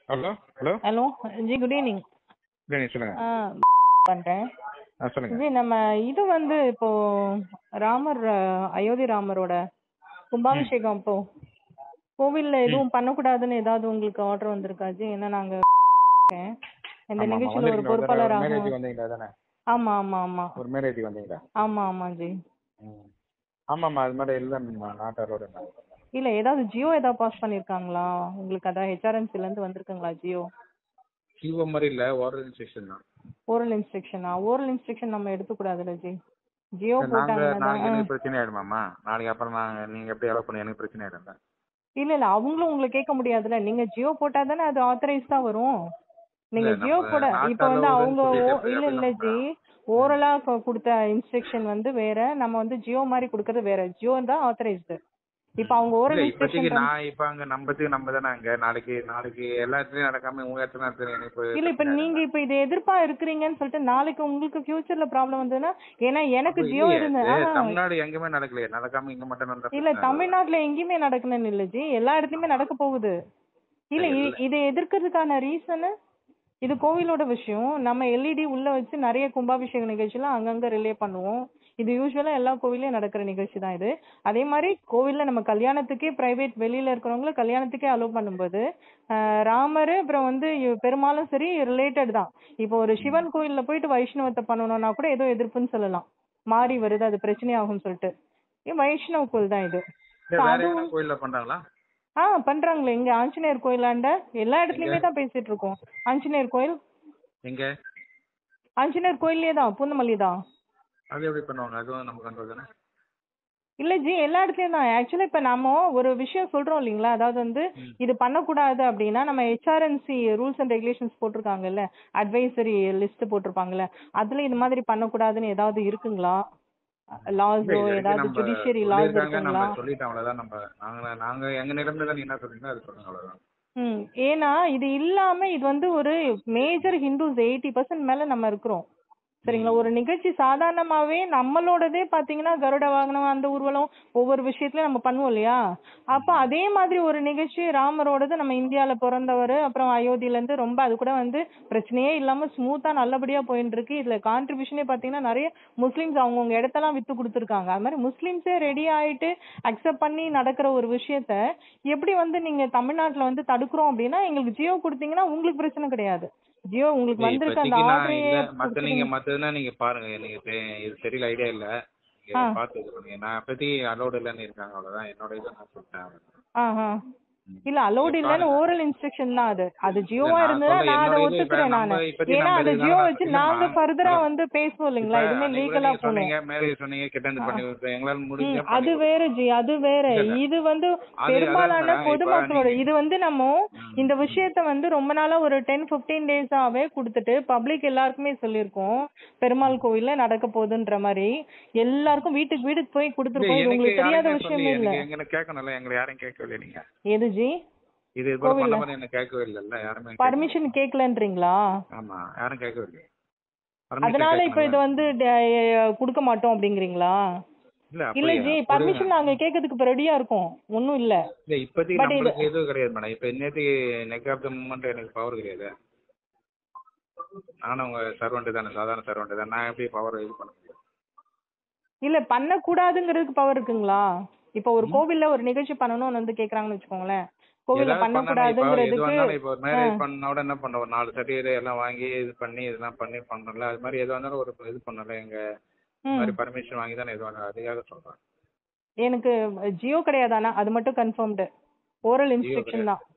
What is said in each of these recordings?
Hello hello hello ஜி, good evening. சொல்லுங்க. பண்றேன் சொல்லுங்க. ஜி. நம்ம இது இப்போ ராமர், அயோத்தி ராமரோட கும்பாபிஷேகம் இப்போ கோவில்ல எதுவும் பண்ணக்கூடாதுன்னு ஏதாவது உங்களுக்கு ஆர்டர் வந்திருக்கா ஜி? ஏன்னா நாங்க இந்த நிகழ்ச்சியில ஒரு பொறுப்பாளர் ஆகும். ஆமா ஆமா ஆமா ஒரு மேரேஜ் வந்தீங்களா? ஆமா ஆமா ஜி. ஆமாம்மா, அது மாதிரி இல்லை நாட்டாரோட. இல்ல ஏதாவது ஜியோ ஏதாவது பாஸ் பண்ணிருக்காங்களா உங்களுக்கு? அதான் ஹெச்ஆர்என்சில இருந்து வந்திருக்குங்களா ஜியோ? ஜியோ மாதிரி இல்ல, ஓரல் இன்ஸ்ட்ரக்ஷன் தான். ஓரல் இன்ஸ்ட்ரக்ஷனா? ஓரல் இன்ஸ்ட்ரக்ஷன் நம்ம எடுத்துக்கூடாதுல்ல ஜி. ஜியோ போட்டாங்கன்னா எனக்கு பிரச்சனை ஆயிடுமாம்மா நாளைக்கு. அப்புறம் நீங்க எப்படி அலோவ் பண்ணி எனக்கு பிரச்சனை ஆயிடும்ல. இல்ல இல்ல, அவங்களும் உங்களை கேட்க முடியாதுல்ல. நீங்க ஜியோ போட்டா தானே அது ஆத்தரைஸ் தான் வரும். நீங்க ஜியோ போட இப்ப அவங்க இல்ல இல்ல ஜி, ஓரலா கொடுத்த இன்ஸ்ட்ரக்ஷன் வேற, நம்ம ஜியோ மாதிரி கொடுக்கறது வேற. ஜியோ தான் ஆத்தரைஸ்டு. இப்ப அவங்க ஓரல் இன்ஸ்ட்ரக்ஷன் நான் இப்ப அங்க நம்ம தானே அங்க நாளைக்கு எல்லா இடத்துலயும் நடக்காம உங்க இடத்துல இல்ல. இப்ப நீங்க இப்ப இது எதிர்ப்பா இருக்கிறீங்கன்னு சொல்லிட்டு நாளைக்கு உங்களுக்கு ஃபியூச்சர்ல ப்ராப்ளம் வந்ததுன்னா, ஏன்னா எனக்கு ஜியோ இருந்து தமிழ்நாடு எங்கேயுமே நடக்கலையே, நடக்காம இங்க மட்டும் இல்ல தமிழ்நாட்டுல எங்கேயுமே நடக்கணும்னு இல்ல ஜி, எல்லா இடத்துலயுமே நடக்க போகுது. இல்ல இதை எதிர்க்கிறதுக்கான ரீசன், இது கோவிலோட விஷயம். நம்ம எல்இடி உள்ள வச்சு நிறைய கும்பாபிஷேக நிகழ்ச்சிலாம் அங்கங்க ரிலே பண்ணுவோம். இது யூஸ்வலா எல்லா கோவிலையும் நடக்கிற நிகழ்ச்சி தான் இது. அதே மாதிரி கோவில்ல நம்ம கல்யாணத்துக்கே பிரைவேட் வெளியில இருக்கிறவங்கள கல்யாணத்துக்கே அலோவ் பண்ணும்போது ராமர் அப்புறம் பெரும்பாலும் சரி ரிலேட்டட் தான். இப்போ ஒரு சிவன் கோயில்ல போயிட்டு வைஷ்ணவத்தை பண்ணணும்னா கூட ஏதோ எதிர்ப்புன்னு சொல்லலாம், மாறி வருது, அது பிரச்சனையாகும்னு சொல்லிட்டு. வைஷ்ணவ கோயில் தான் இது. கோயில்ல பண்றாங்களா? பண்றாங்களே. இங்க ஆஞ்சநேயர் கோயிலாண்ட எல்லா இடத்துலயுமே தான் பேசிட்டு இருக்கோம். ஆஞ்சநேயர் கோயில் எங்க? ஆஞ்சநேயர் கோயிலே தான், பூந்தமல்லி தான். அது எப்படி பண்ணுவாங்க? அதுவும் நம்ம கண்ட்ரோல் தானே? இல்ல ஜி, எல்லா இடத்துலயும் தான். ஆக்சுவலா இப்ப நாம ஒரு விஷயம் சொல்றோம் இல்லீங்களா, அதாவது இது பண்ணக்கூடாது அப்படின்னா நம்ம ஹெச்ஆர்என்சி ரூல்ஸ் அண்ட் ரெகுலேஷன்ஸ் போட்டிருக்காங்கல்ல, அட்வைசரி லிஸ்ட் போட்டிருப்பாங்கல்ல, அதுல இது மாதிரி பண்ணக்கூடாதுன்னு ஏதாவது இருக்குங்களா? லாஸோ ஏதாவது ஜுடிஷியரி லாஸ் இருக்குங்களா? சொல்லிட்டோம், அவ்வளவுதான். நாங்க எங்க நிலைமையில நீ என்ன சொல்றீங்களோ அது சொல்லுங்க, அவ்வளவுதான். ஏன்னா இது இல்லாம இது ஒரு மேஜர் ஹிந்துஸ் 80% மேல நம்ம இருக்கிறோம், சரிங்களா? ஒரு நிகழ்ச்சி சாதாரணமாவே நம்மளோடதே பாத்தீங்கன்னா கருட வாகனம், அந்த ஊர்வலம், ஒவ்வொரு விஷயத்துலயும் நம்ம பண்ணுவோம் இல்லையா? அப்ப அதே மாதிரி ஒரு நிகழ்ச்சி ராமரோடது, நம்ம இந்தியால பிறந்தவர், அப்புறம் அயோத்தியில இருந்து ரொம்ப அது கூட பிரச்சனையே இல்லாம ஸ்மூத்தா நல்லபடியா போயிட்டு இருக்கு. இதுல கான்ட்ரிபியூஷனே பாத்தீங்கன்னா நிறைய முஸ்லிம்ஸ் அவங்கவுங்க இடத்தெல்லாம் வித்து கொடுத்துருக்காங்க. அது மாதிரி முஸ்லிம்ஸே ரெடி ஆயிட்டு அக்செப்ட் பண்ணி நடக்கிற ஒரு விஷயத்த எப்படி நீங்க தமிழ்நாட்டுல தடுக்கிறோம் அப்படின்னா, எங்களுக்கு ஜியோ கொடுத்தீங்கன்னா உங்களுக்கு பிரச்சனை கிடையாது. ஜியோ உங்களுக்கு வந்திருக்க அந்த ஆர்டரையே மத்ததுன்னா நீங்க பாருங்க. எனக்கு இது தெரியல, ஐடியா இல்ல. பாத்து இது பண்ணுங்க. நான் பத்தி அலோட் இல்லன்னு இருக்காங்க, அவ்வளவுதான். என்னோட இதை நான் சொல்லிட்டேன். இல்ல அலோட் இல்லன்னு ஓரல் இன்ஸ்ட்ரக்ஷன் தான் அது. அது ஜியோவா இருந்தா நான் அதை ஒத்துக்கிறேன் நானு. ஏன்னா அந்த ஜியோ வச்சு நாங்க ஃபர்தரா பேசுவோம் இல்லீங்களா, எதுவுமே லீகலா போனோம். அது வேற ஜி, அது வேற. இது பெரும்பாலான பொதுமக்களோட இது நம்ம இந்த விஷயத்த ரொம்ப நாளா ஒரு 10-15 டேஸாவே கொடுத்துட்டு பப்ளிக் எல்லாருக்குமே சொல்லியிருக்கோம், பெருமாள் கோவில்ல நடக்க போகுதுன்ற மாதிரி எல்லாருக்கும் வீட்டுக்கு வீடு போய் கொடுத்துருக்கோம். இது உங்களுக்கு தெரியாத விஷயமே இல்ல. எது ஜி? இது என்ன கேட்கவே இல்ல, யாருமே பர்மிஷன் கேட்கலன்றீங்களா? ஆமா, யாரும் கேட்கவே இல்ல. அதனால இப்ப இது கொடுக்க மாட்டோம் அப்படிங்கறீங்களா? இல்ல ஜி, பர்மிஷன் நாங்க கேட்கிறதுக்கு இப்ப ரெடியா இருக்கோம், ஒண்ணும் இல்ல. இப்போதைக்கு நமக்கு எதுவும் கிடையாது மேடம். இப்ப நேத்து நெக் ஆஃப் தி மூமெண்ட் எனக்கு பவர் கிடையாது. நானும் உங்க சர்வெண்ட் தானே, சாதாரண சர்வெண்ட் தான். நான் எப்படி பவர் இது பண்ண முடியும்? இல்ல பண்ண கூடாதுங்கிறதுக்கு பவர் இருக்குங்களா? இப்ப ஒரு கோவில்ல ஒரு நிகழ்ச்சி பண்ணணும்னு கேக்குறாங்கன்னு வச்சுக்கோங்களேன், கோவில்ல பண்ண கூடாதுங்கிறதுக்கு இப்போ மேரேஜ் பண்ணோட என்ன பண்றோம், ஒரு 4 சர்டிஃபிகேட் எல்லாம் வாங்கி இது பண்ணி இதெல்லாம் பண்ணி பண்றோம்ல, அது மாதிரி எதுவும் இருந்தாலும் ஒரு இது பண்ணல, எங்க மாதிரி பர்மிஷன் வாங்கி தானே எதுவும். அதுக்காக சொல்றேன். எனக்கு ஜியோ கிடையாதானா? அது மட்டும் கன்ஃபர்ம்டு ஓரல் இன்ஸ்ட்ரக்ஷன் தான்.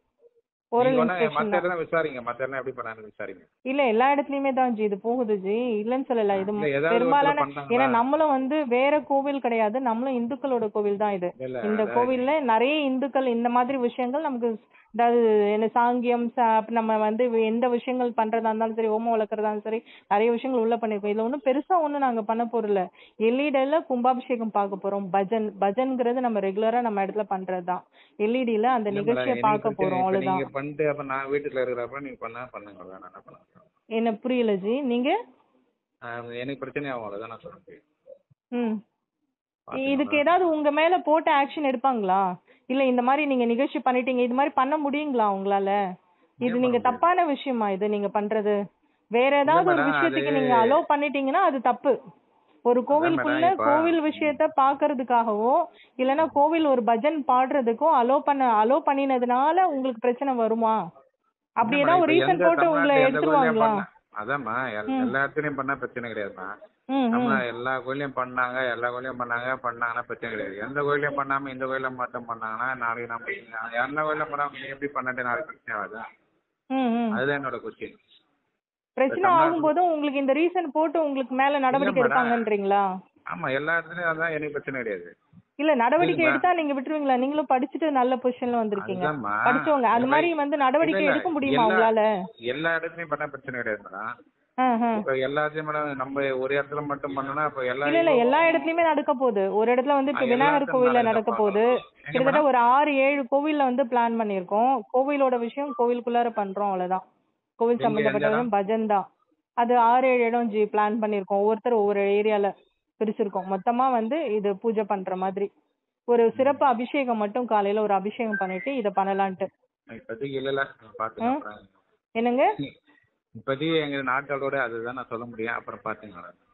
இல்ல எல்லா இடத்துலயுமே தான் ஜி இது போகுது ஜி, இல்லன்னு சொல்லல. இது பெரும்பாலான, ஏன்னா நம்மளும் வேற கோவில் கிடையாது, நம்மளும் இந்துக்களோட கோவில் தான் இது. இந்த கோவில்ல நிறைய இந்துக்கள் இந்த மாதிரி விஷயங்கள் நமக்கு, அதாவது என்ன சாங்கியம், நம்ம எந்த விஷயங்கள் பண்றதா இருந்தாலும் சரி, ஓமம் வளர்க்கறதா இருந்தாலும் சரி, நிறைய விஷயங்கள் உள்ள பண்ணிருக்கோம். இதுல பெருசா நாங்க பண்ண போறல. எல்இடில கும்பாபிஷேகம் பார்க்க போறோம். பஜன்ங்கிறது நம்ம ரெகுலரா நம்ம இடத்துல பண்றதுதான். எல்இடில அந்த நிகழ்ச்சியை பார்க்க போறோம், அவ்வளவுதான். என்ன புரியல ஜி? நீங்க எனக்கு பிரச்சனை ஆகும், அவ்வளவுதான் நான் சொல்றேன். இதுக்கு ஏதாவது உங்க மேல போட்டு ஆக்ஷன் எடுப்பாங்களா? இல்ல இந்த மாதிரி நீங்க நிகழ்ச்சி பண்ணிட்டீங்க, இது மாதிரி பண்ண முடியுங்களா உங்களால? இது நீங்க தப்பான விஷயமா இது நீங்க பண்றது? வேற ஏதாவது ஒரு மேடம் அது விஷயத்துக்கு நீங்க அலோ பண்ணிட்டீங்கன்னா அது தப்பு. ஒரு அதான் கோவிலுக்குள்ள மேடம் இப்ப கோவில் விஷயத்த பாக்குறதுக்காகவோ இல்லனா கோவில் ஒரு பஜன் பாடுறதுக்கோ அலோ பண்ணினதுனால உங்களுக்கு பிரச்சனை வருமா? அப்படி இல்ல மேடம் ஏதாவது இப்ப ஒரு ரீசன் எந்த போட்டு உங்களை தமிழ்நாட்டுல எந்த கோயிலையும் எடுத்துருவாங்களா? பண்ண அதாம்மா ம் எல்லா இடத்துலயும் பண்ணா பிரச்சனை கிடையாதும்மா. ம் ம் எல்லா கோயிலையும் பண்ணாங்க, எல்லா கோயிலையும் பண்ணாங்கன்னா பிரச்சனை கிடையாது. எந்த கோயிலையும் பண்ணாம இந்த கோயில மட்டும் பண்ணாங்கன்னா நாளைக்கு நம்ம எல்லா கோயிலும் பண்ணாம நீ எப்படி பண்ணட்டு நாளைக்கு பிரச்சனை ஆகுதா? ம் ம் அதுதான் என்னோட கொஸ்டின். இப்ப பிரச்சனை தமிழ்நாட்டுல ஆகும்போது உங்களுக்கு இந்த ரீசன் போட்டு உங்களுக்கு மேல இல்ல நடவடிக்கை மேடம் எடுப்பாங்கன்றீங்களா? ஆமா எல்லா இடத்துலயும் அதான் எனக்கு பிரச்சனை கிடையாது. இல்ல நடவடிக்கை புரியுதுங்களா? எடுத்தா நீங்க விட்டுருவீங்களா? நீங்களும் படிச்சுட்டு நல்ல பொசிஷன்ல வந்திருக்கீங்க. அதுதான்மா படிச்சவங்க அந்த எவை மாதிரி வந்து இல்ல நடவடிக்கை இல்ல எடுக்க முடியுமா எல்லா உங்களால? எல்லா இடத்துலயும் பண்ணா பிரச்சனை கிடையாது மேடம். ஆஹ் ஆஹ். இப்ப எல்லாத்தையும் மேடம் நம்ம ஒரு இடத்துல மட்டும் பண்ணோம்னா இப்ப எல்லா இல்ல இல்ல எல்லா ஈவோவும் இடத்துலயுமே நடக்க போகுது. ஒரு இடத்துல வந்து இப்ப விநாயகர் எல்லாத்தையும் கோவில்ல நடக்க நடக்குதப்பா. போகுது. எங்க கிட்டத்தட்ட மேடம்? ஒரு 6-7 கோவில்ல வந்து பிளான் பண்ணியிருக்கோம். கோவிலோட விஷயம் கோவிலுக்குள்ளார பண்றோம் அவ்வளவுதான். கோவில் எங்க எந்த சம்பந்தப்பட்ட இடம்? பஜன் தான். அது 6-7 இடம் பிளான் பண்ணியிருக்கோம். ஒவ்வொருத்தர் ஒவ்வொரு ஏரியால பிரிச்சிருக்கோம். மொத்தமா வந்து இது பூஜை பண்ற மாதிரி. ஒரு சிறப்பு அபிஷேகம் மட்டும் காலையில ஒரு அபிஷேகம் பண்ணிட்டு இத பண்ணலான்ட்டு. இப்போதைக்கு இல்ல ஆ? பாத்துக்கலாம் அப்புறம். என்னங்க? இப்போதைக்கு எங்க நாட்டோட அதுதான் நான் சொல்ல முடியும். அப்புறம் பாத்துக்கலாம்.